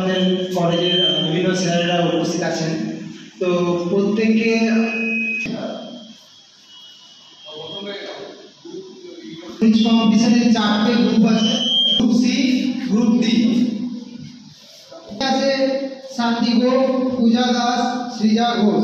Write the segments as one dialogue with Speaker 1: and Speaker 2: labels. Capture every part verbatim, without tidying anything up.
Speaker 1: আমাদের কলেজের বিভিন্ন স্যারেরা উপস্থিত আছেন। তো প্রত্যেককে কম্পিটিশনের চারটে গ্রুপ আছে, গ্রুপ সি, গ্রুপ ডি আছে। শান্তি ঘোষ, পূজা দাস, সৃজা ঘোষ।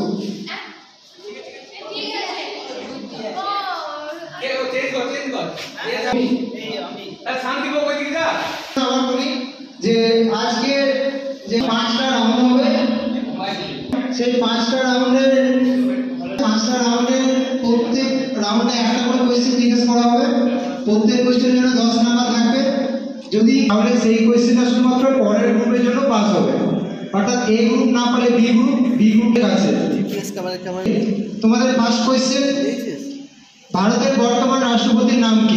Speaker 1: যে আজকে যে পাঁচটা রাউন্ড হবে, সেই পাঁচটা রাউন্ডের পাঁচটা রাউন্ডের প্রত্যেক রাউন্ডে একটা করে কোয়েশ্চেন জিজ্ঞেস করা হবে। প্রত্যেক কোয়েশ্চেনের জন্য দশ নাম্বার থাকবে। যদি তাহলে সেই কোয়েশ্চেনটা শুধুমাত্র পরের গ্রুপের জন্য পাস হবে, অর্থাৎ এ গ্রুপ না পারে বি গ্রুপ, বি গ্রুপের আছে। তোমাদের ফার্স্ট কোয়েশ্চেন, ভারতের বর্তমান রাষ্ট্রপতির নাম কি?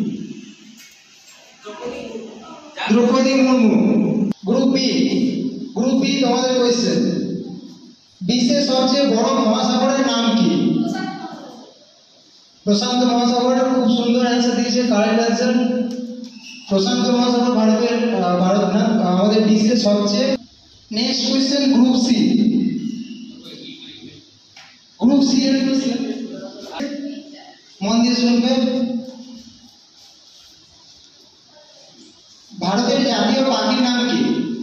Speaker 1: Droupadi Murmu. Group B, group B তোমাদের কোয়েশ্চেন, বিশ্বের সবচেয়ে বড় মহাসাগরের নাম কি? প্রশান্ত মহাসাগর। খুব সুন্দর অ্যান্সার দিয়েছে, কারেক্ট অ্যান্সার। প্রশান্ত মহাসাগর ভারতের ভারত না, আমাদের বিশ্বের সবচেয়ে। Next question group C. Group C এর কোয়েশ্চেন মন দিয়ে শুনবে। ভারতের জাতীয় পাখির নাম কি?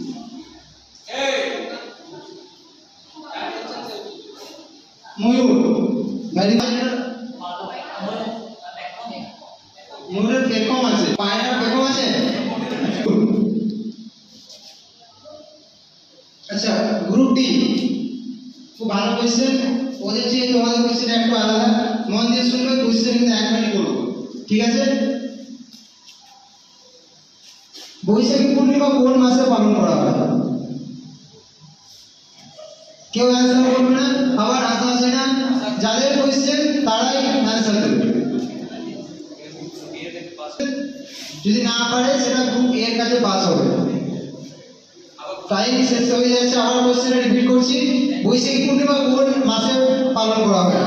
Speaker 1: ময়ূর। ময়ূরের পেখম আছে, পায়রার পেখম আছে। আচ্ছা, গ্রুপ ডি খুব ভালো কোয়েশ্চেন, ওদের চেয়ে তোমাদের কোয়েশ্চেন একটু আলাদা। মন দিয়ে শুনবে, কোয়েশ্চেন কিন্তু এক মিনিট করবো, ঠিক আছে? বৈশাখী পূর্ণিমা কোন মাসে পালন করা হয়? কেউ অ্যান্সার করবে না, আবার আশা আছে না। যাদের কোয়েশ্চেন তারাই অ্যান্সার দেবে। যদি না পারে সেটা গ্রুপ এর কাছে পাস হবে। টাইম শেষ হয়ে যাচ্ছে, আবার কোয়েশ্চেন রিপিট করছি। বৈশাখী পূর্ণিমা কোন মাসে পালন করা হয়?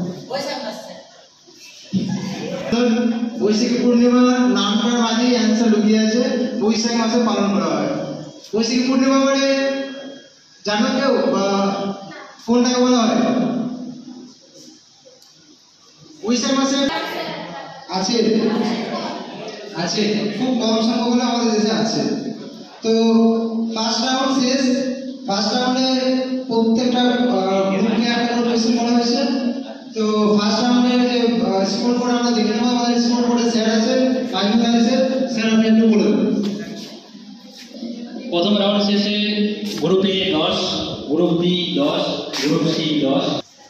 Speaker 1: বৈশাখী পূর্ণিমা নামটার মাঝে অ্যান্সার লুকিয়ে আছে, বৈশাখ মাসে পালন করা হয়। বৈশাখী পূর্ণিমা মানে জানো কেউ বা কোনটাকে বলা হয়? বৈশাখ মাসে আছে, আছে খুব কম সংখ্যক হলে আমাদের দেশে আছে। তো ফার্স্ট রাউন্ড শেষ। ফার্স্ট রাউন্ডে প্রত্যেকটা গ্রুপকে একটা করে কোয়েশ্চেন করা হয়েছে। তো ফার্স্ট রাউন্ডের যে স্কোর বোর্ড আমরা দেখে নেব। আমাদের স্কোর বোর্ডে স্যার আছে, কাজুদার আছে, স্যার আপনি একটু বলে দেবেন।
Speaker 2: প্রথম রাউন্ড শেষে গ্রুপ এ দশ, গ্রুপ বি দশ, গ্রুপ সি দশ।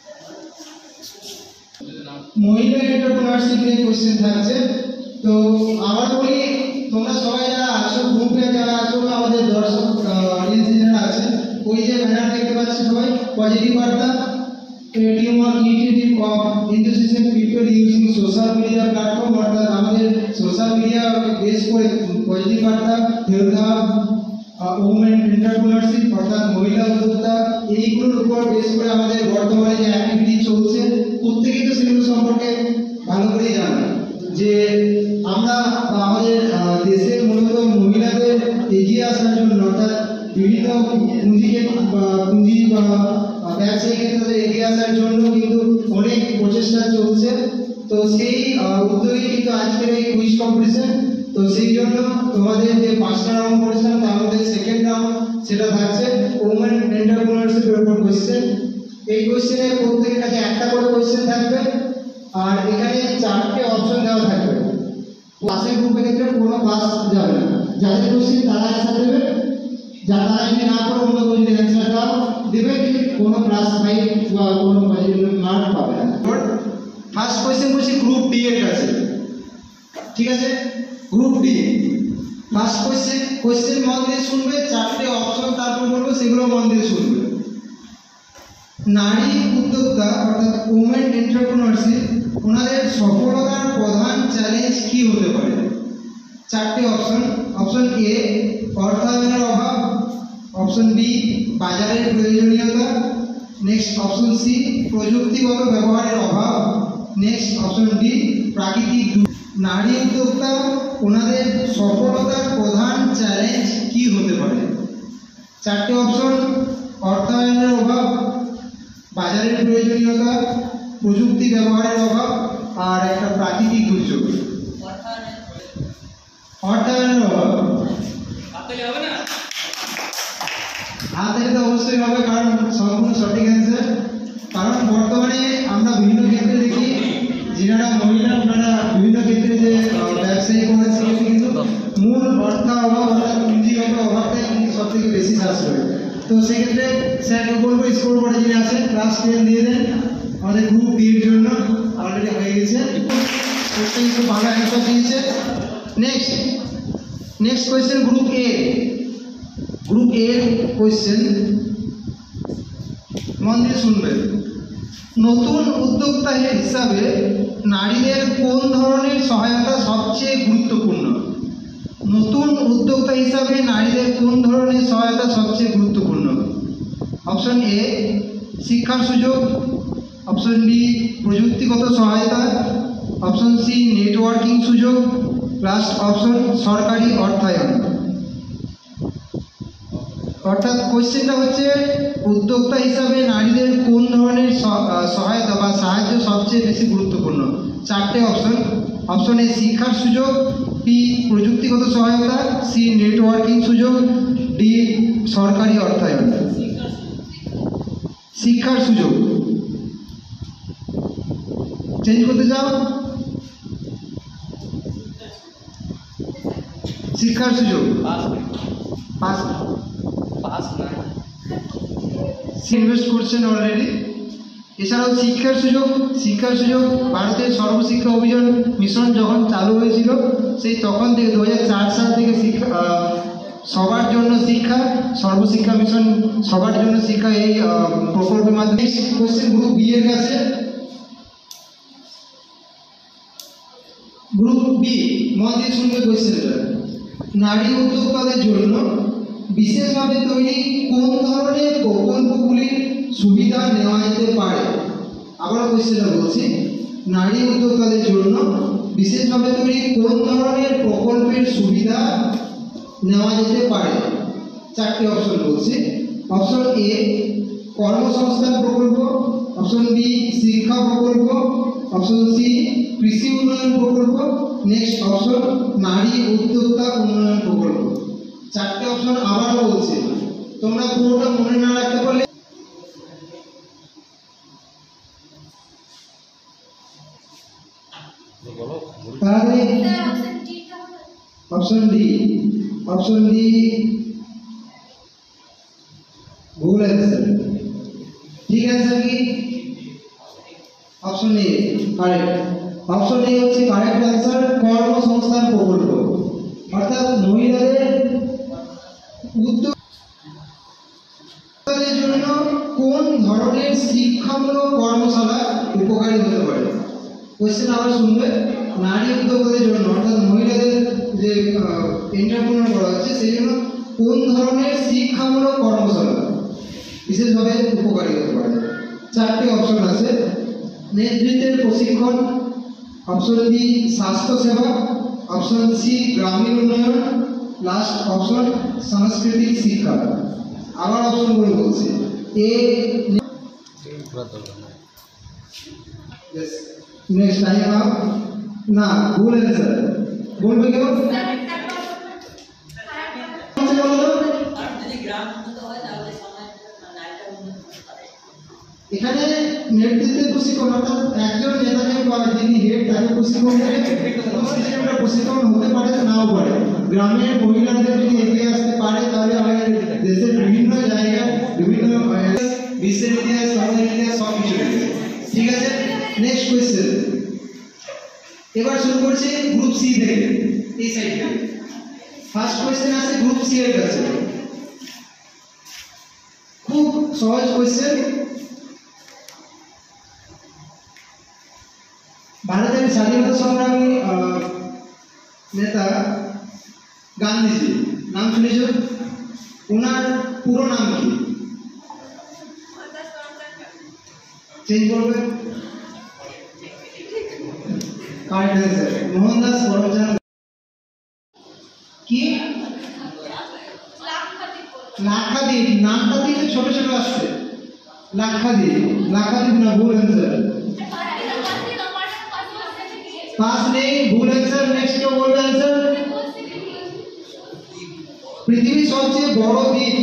Speaker 1: মহিলা এন্টারপ্রেনারশিপ নিয়ে কোয়েশ্চেন থাকছে। তো আবার বলি, তোমরা সবাই যারা আছো, গ্রুপে যারা আছো, আমাদের দর্শক অডিয়েন্স যারা আছে, ওই যে ব্যানার দেখতে পাচ্ছি সবাই, পজিটিভ বার্তা, team work initiative of intersection people using social media platform, অর্থাৎ আমাদের সোশ্যাল মিডিয়া বেস করে পজিটিভ বার্তা, হেলথ হাব, উমেন এন্টারপ্রেনারশিপ অর্থাৎ মহিলা উদ্যোক্তা, এইগুলোর উপর বেস করে আমাদের বর্তমানে যে অ্যাক্টিভিটি চলছে, প্রত্যেকেই তো সেগুলো সম্পর্কে ভালো করেই জানো যে আমরা আমাদের দেশের মূলত মহিলাদের এগিয়ে আসার জন্য, অর্থাৎ বিভিন্ন পুঁজিকে পুঁজি বা ব্যবসায়ী ক্ষেত্রে এগিয়ে আসার জন্য কিন্তু অনেক প্রচেষ্টা চলছে। তো সেই উদ্যোগে কিন্তু আজকের এই কুইজ কম্পিটিশন। তো সেই জন্য তোমাদের যে পাঁচটা রাউন্ড করেছিলাম তার মধ্যে সেকেন্ড রাউন্ড সেটা থাকছে ওমেন এন্টারপ্রেনারশিপের উপর কোয়েশ্চেন। এই কোয়েশ্চেনে প্রত্যেকের কাছে একটা করে কোয়েশ্চেন থাকবে, আর এখানে চারটে অপশন দেওয়া থাকবে। পাশের গ্রুপের ক্ষেত্রে কোনো পাস যাবে না, যাদের কোয়েশ্চেন তারা অ্যান্সার দেবে, যারা তারা যদি না করে অন্য কোনো অ্যান্সারটাও দেবে, কোনো প্লাস ফাইভ বা কোনো মার্ক পাবে না। ফার্স্ট কোয়েশ্চেন বলছি গ্রুপ ডি এর কাছে, ঠিক আছে? Group D first question, question মন দিয়ে শুনবে, চারটে অপশন তারপর বলবো, সেগুলো মন দিয়ে শুনবে। নারী উদ্যোক্তা অর্থাৎ উমেন এন্টারপ্রেনারশিপ, ওনাদের সফলতার প্রধান চ্যালেঞ্জ কি হতে পারে? চারটে অপশন। অপশন এ অর্থায়নের অভাব, অপশন বি বাজারের প্রয়োজনীয়তা, নেক্সট অপশন সি প্রযুক্তিগত ব্যবহারের অভাব, নেক্সট অপশন ডি প্রাকৃতিক। নারী উদ্যোক্তা ওনাদের সফলতার প্রধান চ্যালেঞ্জ কি হতে পারে? চারটে অপশন: অর্থায়নের অভাব, বাজারের প্রয়োজনীয়তা, প্রযুক্তি ব্যবহারের অভাব, আর একটা প্রাকৃতিক দুর্যোগ। অর্থায়নের অভাব। হাত দিলে তো অবশ্যই হবে, কারণ সম্পূর্ণ সঠিক অ্যান্সার। কারণ বর্তমানে আমরা বিভিন্ন ক্ষেত্রে দেখি যারা মহিলা ওনারা বিভিন্ন ক্ষেত্রে যে ব্যবসায়ী করেছে, কিন্তু মূল অর্থ অভাব অর্থাৎ পুঁজিগত অভাবটাই কিন্তু সব থেকে বেশি সাশ্রয়। তো সেক্ষেত্রে স্যারকে বলবো স্কোর বোর্ডে যিনি আছেন ক্লাস টেন দিয়ে দেন আমাদের গ্রুপ বি এর জন্য। অলরেডি হয়ে গেছে, কোশ্চেন খুব ভালো অ্যান্সার দিয়েছে। Next next question group A. Group A question মন দিয়ে শুনবেন। নতুন উদ্যোক্তা হিসাবে নারীদের কোন ধরনের সহায়তা সবচেয়ে গুরুত্বপূর্ণ? নতুন উদ্যোক্তা হিসাবে নারীদের কোন ধরনের সহায়তা সবচেয়ে গুরুত্বপূর্ণ? অপশন এ শিক্ষার সুযোগ, অপশন বি প্রযুক্তিগত সহায়তা, অপশন সি নেটওয়ার্কিং সুযোগ, লাস্ট অপশন সরকারি অর্থায়ন। অর্থাৎ কোশ্চেনটা হচ্ছে উদ্যোক্তা হিসাবে নারীদের কোন ধরনের সহায়তা বা সাহায্য সবচেয়ে বেশি গুরুত্বপূর্ণ? চারটে অপশন: অপশন এ শিক্ষার সুযোগ, বি প্রযুক্তিগত সহায়তা, সি নেটওয়ার্কিং সুযোগ, ডি সরকারি অর্থায়ন। শিক্ষার সুযোগ চেঞ্জ করতে চাও? শিক্ষার সুযোগ পাস পাস না ইনভেস্ট করছেন অলরেডি। এছাড়াও শিক্ষার সুযোগ শিক্ষার সুযোগ ভারতের সর্বশিক্ষা অভিযান মিশন যখন চালু হয়েছিল সেই তখন থেকে দু হাজার চার সাল থেকে শিক্ষা সবার জন্য শিক্ষা, সর্বশিক্ষা মিশন সবার জন্য শিক্ষা এই প্রকল্পের মাধ্যমে। কোশ্চেন গ্রুপ বি এর কাছে। গ্রুপ বি মন দিয়ে শুনবে কোশ্চেনটা। নারী উদ্যোক্তাদের জন্য বিশেষভাবে তৈরি কোন ধরনের প্রকল্পগুলির সুবিধা নেওয়া যেতে পারে? আবার কোশ্চেনটা বলছি, নারী উদ্যোক্তাদের জন্য বিশেষভাবে তৈরি কোন ধরনের প্রকল্পের সুবিধা নেওয়া যেতে পারে? চারটি অপশন বলছি। অপশন এ কর্মসংস্থান প্রকল্প, অপশন বি শিক্ষা প্রকল্প, অপশন সি কৃষি উন্নয়ন প্রকল্প, নেক্সট অপশন নারী উদ্যোক্তা উন্নয়ন প্রকল্প। চারটে অপশন আবারও বলছি, তোমরা পুরোটা মনে না রাখতে পারলে অপশন ডি অপশন ডি ভুল অ্যান্সার। ঠিক অ্যান্সার কি? Option A correct. Option A হচ্ছে কারেক্ট অ্যান্সার, কর্মসংস্থান প্রকল্প। অর্থাৎ মহিলাদের উদ্যোগের জন্য কোন ধরনের শিক্ষামূলক কর্মশালা উপকারী হতে পারে? কোশ্চেন আবার শুনবে। নারী উদ্যোগের জন্য অর্থাৎ মহিলাদের যে এন্টারপ্রেনার করা হচ্ছে সেই জন্য কোন ধরনের শিক্ষামূলক কর্মশালা বিশেষভাবে উপকারী হতে পারে? চারটি অপশন আছে। নেতৃত্বের প্রশিক্ষণ, অপশন বি স্বাস্থ্যসেবা, অপশন সি গ্রামীণ উন্নয়ন, লাস্ট অপশন সাংস্কৃতিক শিক্ষা। আবার অপশনগুলো বলছি। এ নেক্সট টাইম আপ না ভুল অ্যান্সার বলবে কেউ? এখানে নেতৃত্বের প্রশিক্ষণ অর্থাৎ একজন নেতাকে বা যিনি হেড তাকে প্রশিক্ষণ দেবে। একটা প্রশিক্ষণ হতে পারে নাও পারে। গ্রামের মহিলাদের যদি এগিয়ে আসতে পারে তাহলে আমাদের দেশের বিভিন্ন জায়গায় বিভিন্ন বিশ্বের ইতিহাস ভারতের ইতিহাস সব কিছু রয়েছে। ঠিক আছে, নেক্সট কোয়েশ্চেন। এবার শুরু করছি গ্রুপ সি থেকে, এই সাইডে। ফার্স্ট কোয়েশ্চেন আছে গ্রুপ সি এর কাছে। খুব সহজ কোয়েশ্চেন। ভারতের স্বাধীনতা সংগ্রামী নেতা গান্ধীজি নাম শুনেছ? ওনার পুরো নাম কি? চেঞ্জ করবে? Correct answer Mohandas Karamchand. কি লাখ লাক্ষাদ্বীপ, নামটা দিয়ে ছোট ছোট আসছে। লাক্ষাদ্বীপ, লাক্ষাদ্বীপ না, ভুল অ্যান্সার। পাস নেই, ভুল অ্যান্সার। নেক্সট কেউ বলবে অ্যান্সার? পৃথিবীর সবচেয়ে বড় দ্বীপ।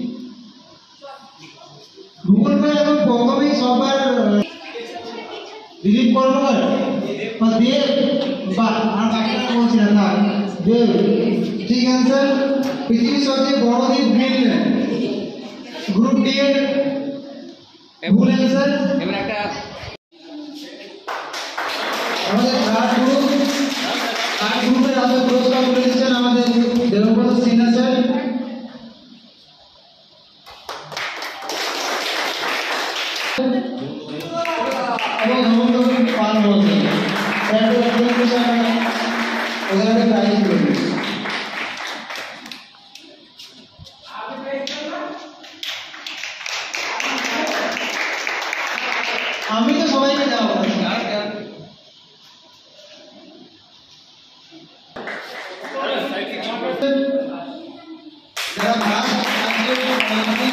Speaker 1: ভূগোল করে এখন প্রথমেই সবার দিলীপ কর্মকার বা দেব, বা আর বাকিটা বলছি না, থাক দেব। ঠিক অ্যান্সার। পৃথিবীর সবচেয়ে বড় দ্বীপ গ্রিনল্যান্ড। গ্রুপ ডি এর ভুল অ্যান্সার।
Speaker 2: এবার একটা
Speaker 1: আমাদের থার্ড গ্রুপ, থার্ড গ্রুপের আমাদের পুরস্কার তুলে দিচ্ছেন আমাদের দেবব্রত সিনহা স্যার। এবং হেমন্ত পাল মহোদয়। স্যার একজন ওদের একটা প্রাইজ তুলে দিচ্ছি। আমি তো সবাইকে যাবো যারা